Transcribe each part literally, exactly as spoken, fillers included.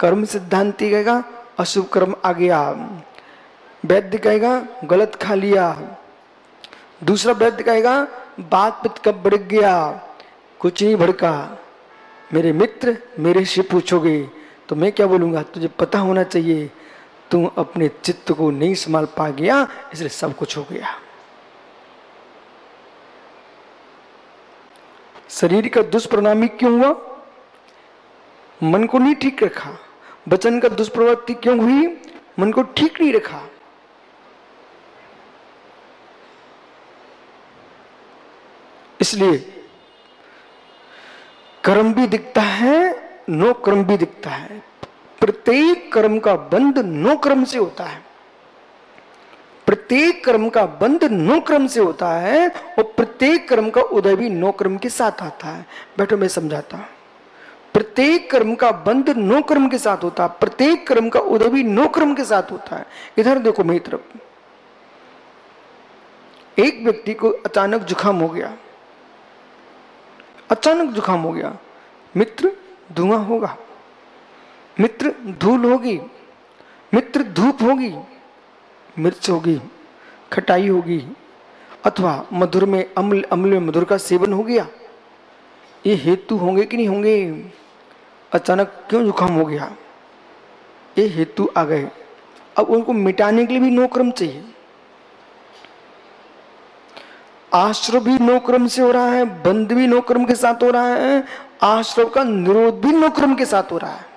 कर्म सिद्धांति कहेगा अशुभ कर्म आ गया, वैद्य कहेगा गलत खा लिया, दूसरा वैद्य कहेगा बात पित्त कब बढ़ गया, कुछ नहीं भड़का। मेरे मित्र मेरे से पूछोगे तो मैं क्या बोलूंगा, तुझे पता होना चाहिए तू अपने चित्त को नहीं संभाल पा गया, इसलिए सब कुछ हो गया। शरीर का दुष्परिणामी क्यों हुआ? मन को नहीं ठीक रखा। वचन का दुष्प्रवृत्ति क्यों हुई? मन को ठीक नहीं रखा। इसलिए कर्म भी दिखता है, नो कर्म भी दिखता है। प्रत्येक कर्म का बंध नो कर्म से होता है, प्रत्येक कर्म का बंध नो कर्म से होता है, और प्रत्येक कर्म का उदय भी नो कर्म के साथ आता है। बैठो मैं समझाता हूं। प्रत्येक कर्म का बंध नो कर्म के साथ होता है, प्रत्येक कर्म का उदय भी नो कर्म के साथ होता है। इधर देखो मेरी तरफ, एक व्यक्ति को अचानक जुकाम हो गया, अचानक जुकाम हो गया। मित्र धुआं होगा, मित्र धूल होगी, मित्र धूप होगी, मिर्च होगी, खटाई होगी, अथवा मधुर में अम्ल, अम्ल में मधुर का सेवन हो गया। ये हेतु होंगे कि नहीं होंगे? अचानक क्यों जुकाम हो गया, ये हेतु आ गए। अब उनको मिटाने के लिए भी नो क्रम चाहिए। आश्रव भी नो क्रम से हो रहा है, बंध भी नो क्रम के साथ हो रहा है, आश्रव का निरोध भी नो क्रम के साथ हो रहा है।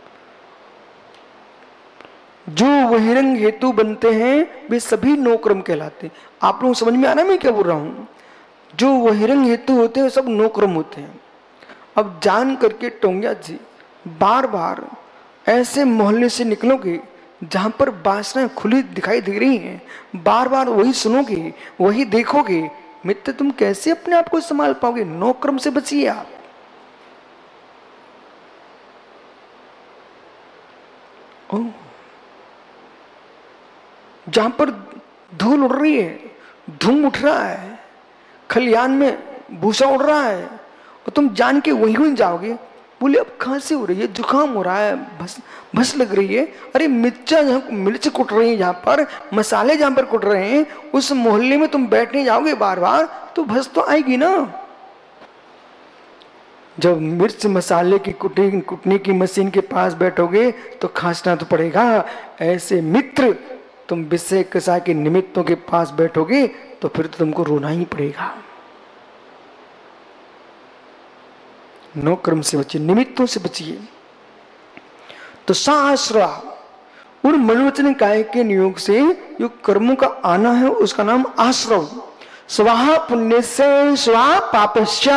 जो बहिरंग हेतु बनते हैं वे सभी नो क्रम कहलाते हैं। आप लोग समझ में आ रहा है मैं क्या बोल रहा हूं? जो बहिरंग हेतु होते हैं सब नो क्रम होते हैं। अब जान करके टोंगिया जी बार बार ऐसे मोहल्ले से निकलोगे जहां पर वासनाएं खुली दिखाई दे रही हैं, बार बार वही सुनोगे, वही देखोगे, मित्र तुम कैसे अपने आप को संभाल पाओगे? नो क्रम से बचिए आप। ओ, जहां पर धूल उड़ रही है, धूम उठ रहा है, खलियान में भूसा उड़ रहा है, और तुम जान के वहीं वहीं जाओगे। बोले अब खांसी हो रही है, जुकाम हो रहा है, भस भस लग रही है। अरे मिर्चा जहाँ मिर्च कुट रही है, जहाँ पर मसाले जहाँ पर कुट रहे हैं, उस मोहल्ले में तुम बैठने जाओगे बार बार तो भस तो आएगी ना। जब मिर्च मसाले की कुटने कुटने की मशीन के पास बैठोगे तो खांसना तो पड़ेगा। ऐसे मित्र तुम विषय कसा के निमित्तों के पास बैठोगे तो फिर तो तुमको रोना ही पड़ेगा। नो कर्म से बचिए, निमित्तों से बचिए। तो साश्रा और मनोवचन काय के नियोग से जो कर्मों का आना है उसका नाम आश्रव। स्वाहा पुण्य से स्वाहा पापस्य।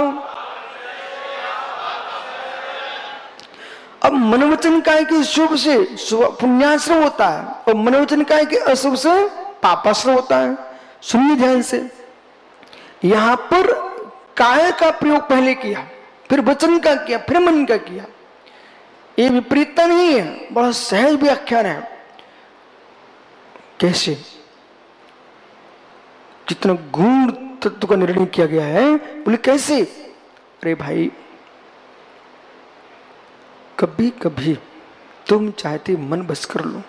अब मनोवचन काय के शुभ से पुण्याश्रव होता है, और मनोवचन काय के अशुभ से पापाश्रव होता है। सुनिए ध्यान से, यहां पर काय का प्रयोग पहले किया, फिर वचन का किया, फिर मन का किया। ये विपरीतता नहीं है, बड़ा सहज व्याख्यान है। कैसे? कितना गूढ़ तत्व का निर्णय किया गया है। बोले कैसे? अरे भाई, कभी कभी तुम चाहते मन बस कर लो।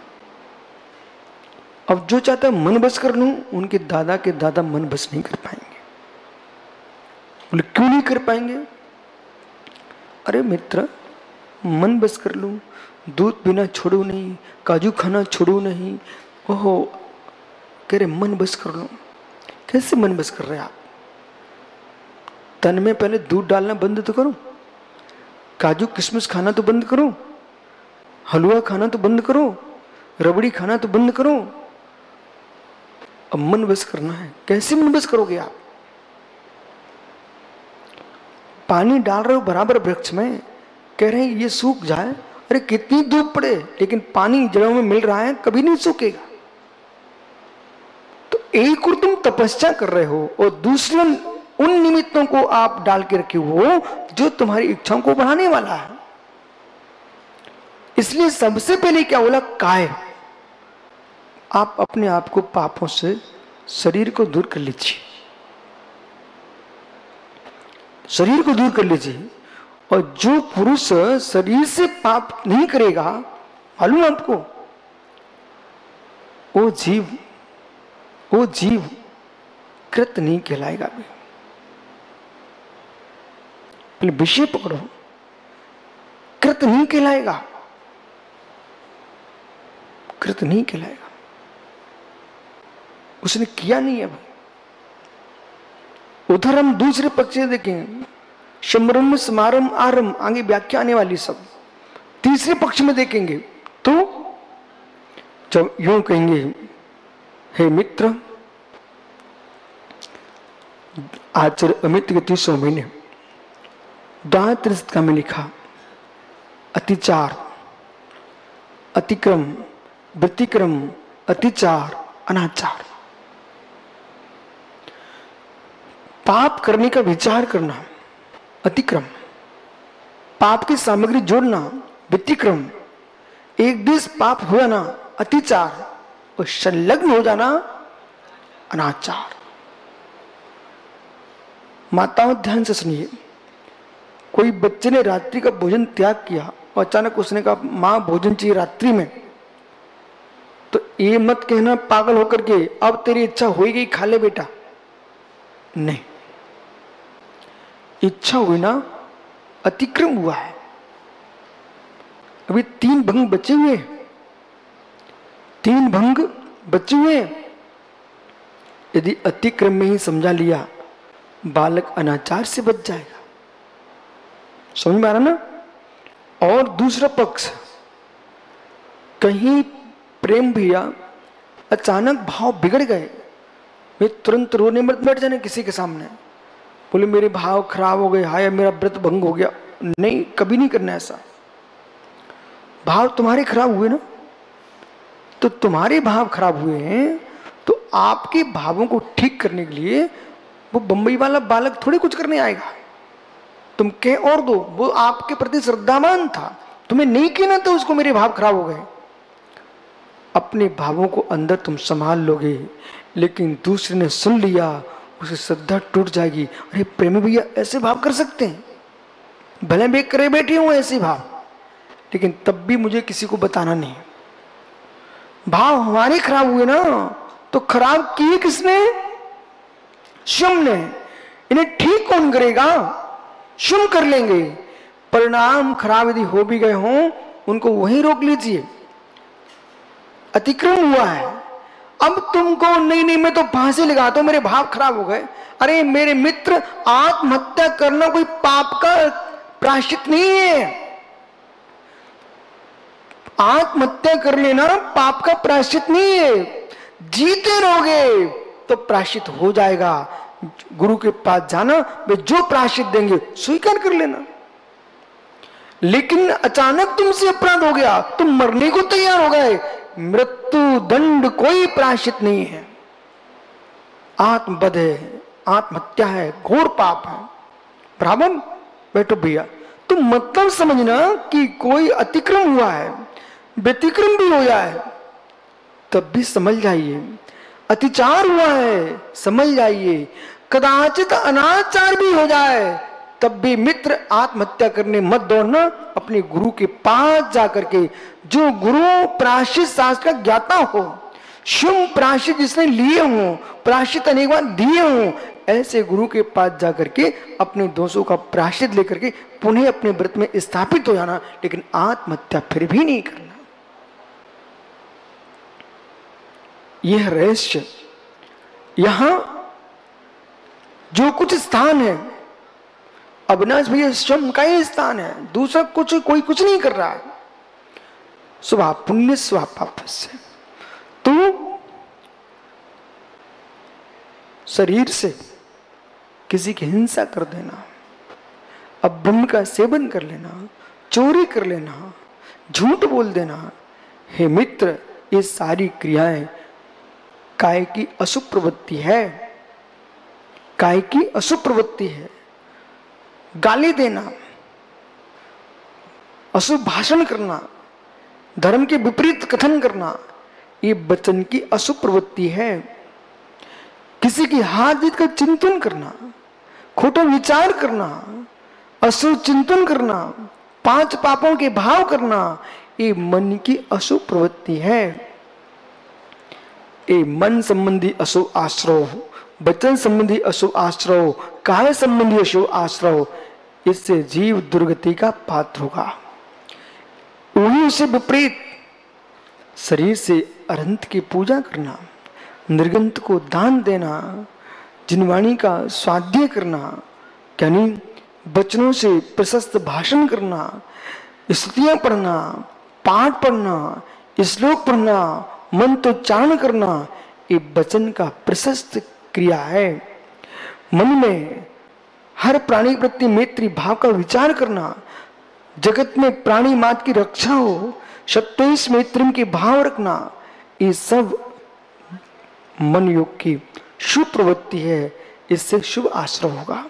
अब जो चाहता है मन बस कर लूं, उनके दादा के दादा मन बस नहीं कर पाएंगे। बोले क्यों नहीं कर पाएंगे? अरे मित्र, मन बस कर लूं, दूध पीना छोड़ू नहीं, काजू खाना छोड़ू नहीं, ओहो कह रहे मन बस कर लो। कैसे मन बस कर रहे आप? तन में पहले दूध डालना बंद तो करो, काजू किशमिश खाना तो बंद करो, हलवा खाना तो बंद करो, रबड़ी खाना तो बंद करो। अब मन बस करना है, कैसे मन बस करोगे आप? पानी डाल रहे हो बराबर वृक्ष में, कह रहे हैं ये सूख जाए। अरे कितनी धूप पड़े, लेकिन पानी जड़ों में मिल रहा है, कभी नहीं सूखेगा। तो एक और तुम तपस्या कर रहे हो, और दूसरे उन निमित्तों को आप डाल के रखे हो जो तुम्हारी इच्छाओं को बढ़ाने वाला है। इसलिए सबसे पहले क्या बोला? काय। आप अपने आप को पापों से, शरीर को दूर कर लीजिए, शरीर को दूर कर लीजिए, और जो पुरुष शरीर से पाप नहीं करेगा, मालूम आपको, वो जीव वो जीव कृत नहीं कहलाएगा। भी पहले विषय पकड़ो, कृत नहीं कहलाएगा, कृत नहीं कहलाएगा, उसने किया नहीं। अब उधर हम दूसरे पक्ष से देखेंगे, शमरम समारम आरम, आगे व्याख्या आने वाली सब। तीसरे पक्ष में देखेंगे तो जब यूं कहेंगे, हे मित्र, आचार्य अमित के तीसों महीने दात्र में लिखा, अतिचार, अतिक्रम, व्यतिक्रम, अतिचार, अनाचार, पाप करने का विचार करना, अतिक्रम, पाप की सामग्री जोड़ना, व्यतिक्रम, एक देश पाप हो जाना, अतिचार, और संलग्न हो जाना, अनाचार। माताओं ध्यान से सुनिए, कोई बच्चे ने रात्रि का भोजन त्याग किया और अचानक उसने कहा मां भोजन चाहिए रात्रि में, तो ये मत कहना पागल होकर के अब तेरी इच्छा हो गई खा ले बेटा, नहीं, इच्छा हुई ना, अतिक्रम हुआ है। अभी तीन भंग बचे हुए, तीन भंग बचे हुए। यदि अतिक्रम में ही समझा लिया, बालक अनाचार से बच जाएगा। समझ में आ रहा ना। और दूसरा पक्ष, कहीं प्रेम भैया अचानक भाव बिगड़ गए, वे तुरंत रोने मत बैठ जाने किसी के सामने, बोले मेरे भाव खराब हो गए, हाय मेरा व्रत भंग हो गया। नहीं, कभी नहीं करना ऐसा। भाव तुम्हारे खराब हुए ना, तो तुम्हारे भाव खराब हुए हैं, तो आपके भावों को ठीक करने के लिए वो बंबई वाला बालक थोड़ी कुछ करने आएगा। तुम कह और दो, वो आपके प्रति श्रद्धावान था, तुम्हें नहीं कहना था उसको मेरे भाव खराब हो गए। अपने भावों को अंदर तुम संभाल लोगे, लेकिन दूसरे ने सुन लिया, उसे श्रद्धा टूट जाएगी। अरे प्रेमी भैया ऐसे भाव कर सकते हैं, भले मैं करे बैठे हूं ऐसे भाव, लेकिन तब भी मुझे किसी को बताना नहीं। भाव हमारे खराब हुए ना, तो खराब किए किसने? शुम ने। इन्हें ठीक कौन करेगा? शुम कर लेंगे। परिणाम खराब यदि हो भी गए हों, उनको वहीं रोक लीजिए। अतिक्रम हुआ है, अब तुमको नहीं नहीं मैं तो फांसी लगाता हूं, मेरे भाव खराब हो गए। अरे मेरे मित्र, आत्महत्या करना कोई पाप का प्रायश्चित नहीं है। आत्महत्या कर लेना पाप का प्रायश्चित नहीं है। जीते रहोगे तो प्रायश्चित हो जाएगा। गुरु के पास जाना, वे जो प्रायश्चित देंगे स्वीकार कर लेना। लेकिन अचानक तुमसे अपराध हो गया, तुम मरने को तैयार हो गए, मृत्यु दंड कोई प्रायश्चित नहीं है। आत्मवध है, आत्महत्या है, घोर पाप है। बराबर बैठो भैया, तुम मतलब समझना कि कोई अतिक्रम हुआ है, व्यतिक्रम भी हो जाए तब भी समझ जाइए, अतिचार हुआ है समझ जाइए, कदाचित अनाचार भी हो जाए तब भी मित्र आत्महत्या करने मत दौड़ना। अपने गुरु के पास जाकर के, जो गुरु प्रायश्चित शास्त्र का ज्ञाता हो, शुम प्रायश्चित जिसने लिए हो, प्रायश्चित अनेक बार दिए हो, ऐसे गुरु के पास जाकर के अपने दोषों का प्रायश्चित लेकर के पुनः अपने व्रत में स्थापित हो जाना, लेकिन आत्महत्या फिर भी नहीं करना। यह रहस्य। यहां जो कुछ स्थान है, अविनाश भैया स्वयं का ही स्थान है, दूसरा कुछ कोई कुछ नहीं कर रहा है। स्वभाव पुण्य स्वभाव पाप से तो शरीर से किसी की हिंसा कर देना, अब्रह्म का सेवन कर लेना, चोरी कर लेना, झूठ बोल देना, हे मित्र, ये सारी क्रियाएं काय की अशुभ प्रवृत्ति है। काय की अशुभ प्रवृत्ति है। गाली देना, अशुभ भाषण करना, धर्म के विपरीत कथन करना, ये वचन की अशुभ प्रवृत्ति है। किसी की हार जीत का चिंतन करना, खोटा विचार करना, अशुभ चिंतन करना, पांच पापों के भाव करना, ये मन की अशुभ प्रवृत्ति है। ये मन संबंधी अशुभ आश्रव, वचन संबंधी अशुभ आश्रव, काय संबंधी अशुभ आश्रव, इससे जीव दुर्गति का पात्र होगा। वही उसे विपरीत शरीर से अनंत की पूजा करना, निर्गंत को दान देना, जिनवाणी का स्वाध्याय करना, यानी वचनों से प्रशस्त भाषण करना, स्तुतियां पढ़ना, पाठ पढ़ना, श्लोक पढ़ना, मंत्रोच्चारण करना, ये वचन का प्रशस्त क्रिया है। मन में हर प्राणी के प्रति मैत्री भाव का विचार करना, जगत में प्राणी मात्र की रक्षा हो, सत्वेश मैत्री के भाव रखना, ये सब मन योग की शुभ प्रवृत्ति है। इससे शुभ आश्रम होगा।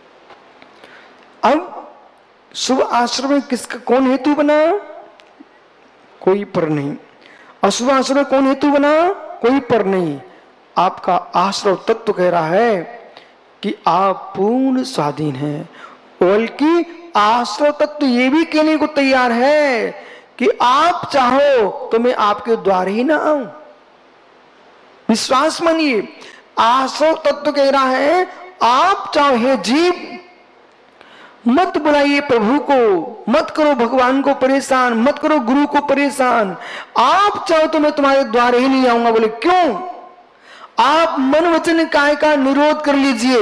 अब शुभ आश्रम में किसका कौन हेतु बना? कोई पर नहीं। अशुभ आश्रम में कौन हेतु बना? कोई पर नहीं। आपका आश्रव तत्व कह रहा है कि आप पूर्ण स्वाधीन हैं, बल्कि आश्रव तत्व ये भी कहने को तैयार है कि आप चाहो तो मैं आपके द्वार ही ना आऊं। विश्वास मानिए, आश्रव तत्व कह रहा है आप चाहो हे जीव, मत बुलाइए प्रभु को, मत करो भगवान को परेशान, मत करो गुरु को परेशान। आप चाहो तो मैं तुम्हारे द्वार ही नहीं आऊंगा। बोले क्यों? आप मन वचन काय का निरोध कर लीजिए,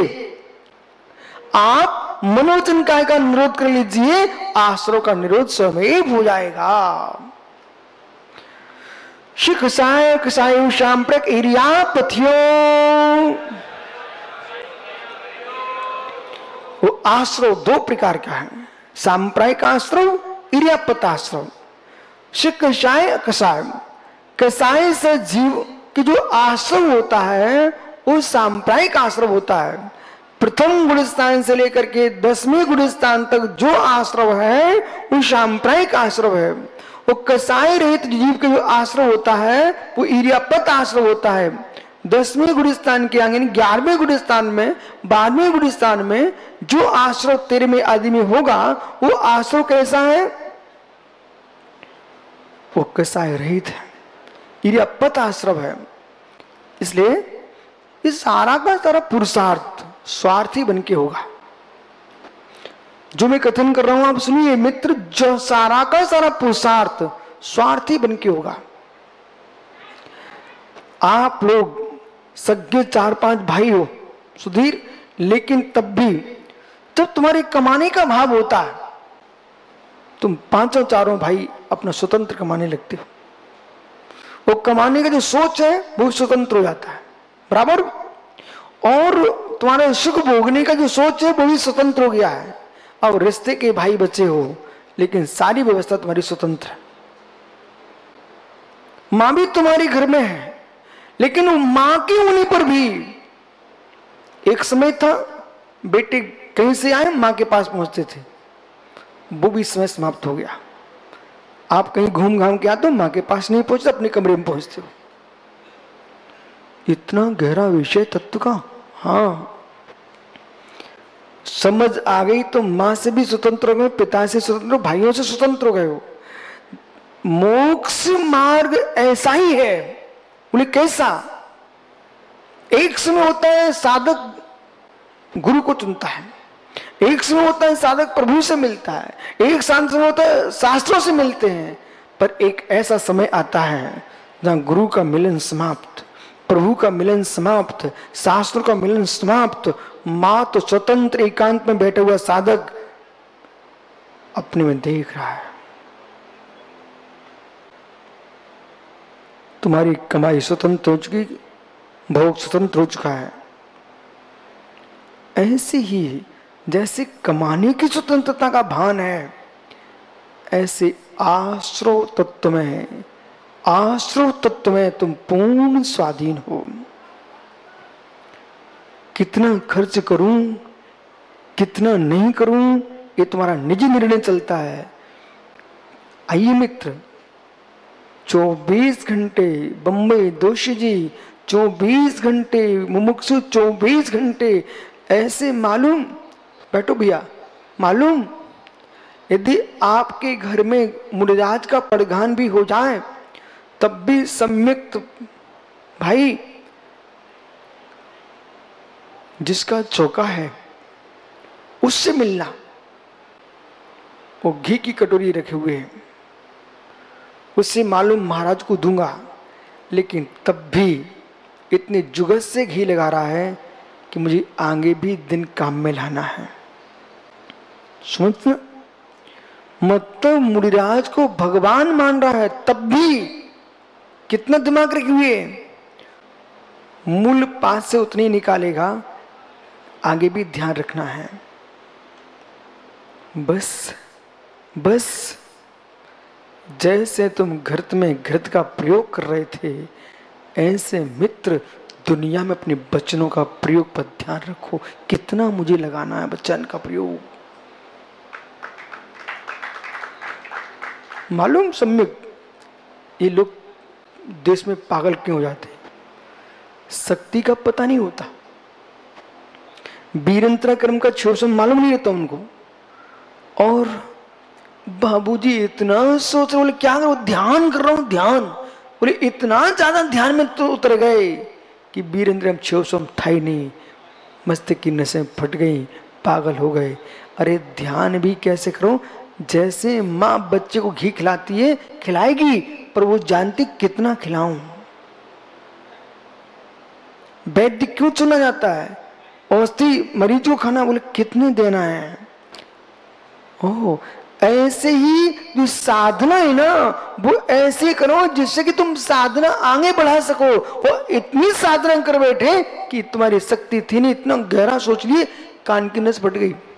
आप मनोवचन काय का निरोध कर लीजिए, आश्रव का निरोध स्वयं हो जाएगा। शिख साय कसायो सांप्रक इरिया पथियो, वो आश्रव दो प्रकार का है, सांप्रायिक आश्रव, इरियापत आश्रव। शिख कसाय कसाय, कसाय से जीव कि जो आश्रम होता है वो सांप्रायिक आश्रम होता है। प्रथम गुणस्थान से लेकर के दसवें गुणस्थान तक जो आश्रम है वो सांप्रायिक आश्रम है। वो कसाय रहित जीव के जो आश्रम होता है वो इरियापत आश्रम होता है। दसवें गुणस्थान के आगे ग्यारहवें गुणस्थान में, बारहवें गुणस्थान में जो आश्रम तेरहवें आदि में होगा वो आश्रम कैसा है? वो कसाय रहित है, इरियापत आश्रम है। इसलिए इस सारा का सारा पुरुषार्थ स्वार्थी बन के होगा। जो मैं कथन कर रहा हूं आप सुनिए मित्र, जो सारा का सारा पुरुषार्थ स्वार्थी बन के होगा। आप लोग सगे चार पांच भाई हो सुधीर, लेकिन तब भी जब तुम्हारे कमाने का भाव होता है तुम पांचों चारों भाई अपना स्वतंत्र कमाने लगते हो। वो कमाने का जो सोच है वो स्वतंत्र हो जाता है, बराबर। और तुम्हारे सुख भोगने का जो सोच है वो भी स्वतंत्र हो गया है। अब रिश्ते के भाई बच्चे हो लेकिन सारी व्यवस्था तुम्हारी स्वतंत्र है। मां भी तुम्हारे घर में है लेकिन वो मां के होने पर भी एक समय था बेटे कहीं से आए मां के पास पहुंचते थे, वो भी समय समाप्त हो गया। आप कहीं घूम घाम के आते हो मां के पास नहीं पहुंचते, अपने कमरे में पहुंचते हो। इतना गहरा विषय तत्व का। हाँ, समझ आ गई तो मां से भी स्वतंत्र हो गए, पिता से स्वतंत्र हो, भाइयों से स्वतंत्र हो गए हो। मोक्ष मार्ग ऐसा ही है। बोले कैसा? एक समय होता है साधक गुरु को चुनता है, एक समय होता है साधक प्रभु से मिलता है, एक समय होता है शास्त्रों से मिलते हैं, पर एक ऐसा समय आता है जहां गुरु का मिलन समाप्त, प्रभु का मिलन समाप्त, शास्त्रों का मिलन समाप्त। मां तो स्वतंत्र एकांत में बैठा हुआ साधक अपने में देख रहा है, तुम्हारी कमाई स्वतंत्र हो चुकी, भोग स्वतंत्र हो चुका है। ऐसे ही जैसे कमाने की स्वतंत्रता का भान है, ऐसे आश्रव तत्व में, आश्रव तत्व में तुम पूर्ण स्वाधीन हो। कितना खर्च करूं, कितना नहीं करूं, ये तुम्हारा निजी निर्णय चलता है। आइए मित्र, चौबीस घंटे बम्बई दोषी जी, चौबीस घंटे मुमुक्षु, चौबीस घंटे ऐसे मालूम। बैठो भैया, मालूम, यदि आपके घर में मुनिराज का पड़गान भी हो जाए तब भी सम्यक भाई जिसका चौका है उससे मिलना। वो घी की कटोरी रखे हुए हैं, उससे मालूम महाराज को दूंगा, लेकिन तब भी इतने जुगत से घी लगा रहा है कि मुझे आगे भी दिन काम में लाना है। समझते, मतलब मुनिराज को भगवान मान रहा है तब भी कितना दिमाग रखे हुए, मूल पास से उतनी निकालेगा, आगे भी ध्यान रखना है। बस बस जैसे तुम घृत में घृत का प्रयोग कर रहे थे, ऐसे मित्र दुनिया में अपने वचनों का प्रयोग पर ध्यान रखो। कितना मुझे लगाना है वचन का प्रयोग। मालूम सम्यक ये लोग देश में पागल क्यों हो जाते हैं, शक्ति का पता नहीं होता, वीरंतरा कर्म का छोषण मालूम नहीं रहता उनको। और बाबूजी इतना सोच रहे, बोले क्या करो, ध्यान कर रहा हूं ध्यान, बोले इतना ज्यादा ध्यान में तो उतर गए कि वीरेंद्र छोषम था ही नहीं, मस्तिष्क की नसें फट गई, पागल हो गए। अरे ध्यान भी कैसे करो, जैसे माँ बच्चे को घी खिलाती है, खिलाएगी पर वो जानती कितना खिलाऊं। वैद्य क्यों चुना जाता है, औषधि मरीज को खाना, बोले कितने देना है। ओह, ऐसे ही जो साधना है ना वो ऐसे करो जिससे कि तुम साधना आगे बढ़ा सको। वो इतनी साधना कर बैठे कि तुम्हारी शक्ति थी नहीं, इतना गहरा सोच लिए, कान की नस फट गई।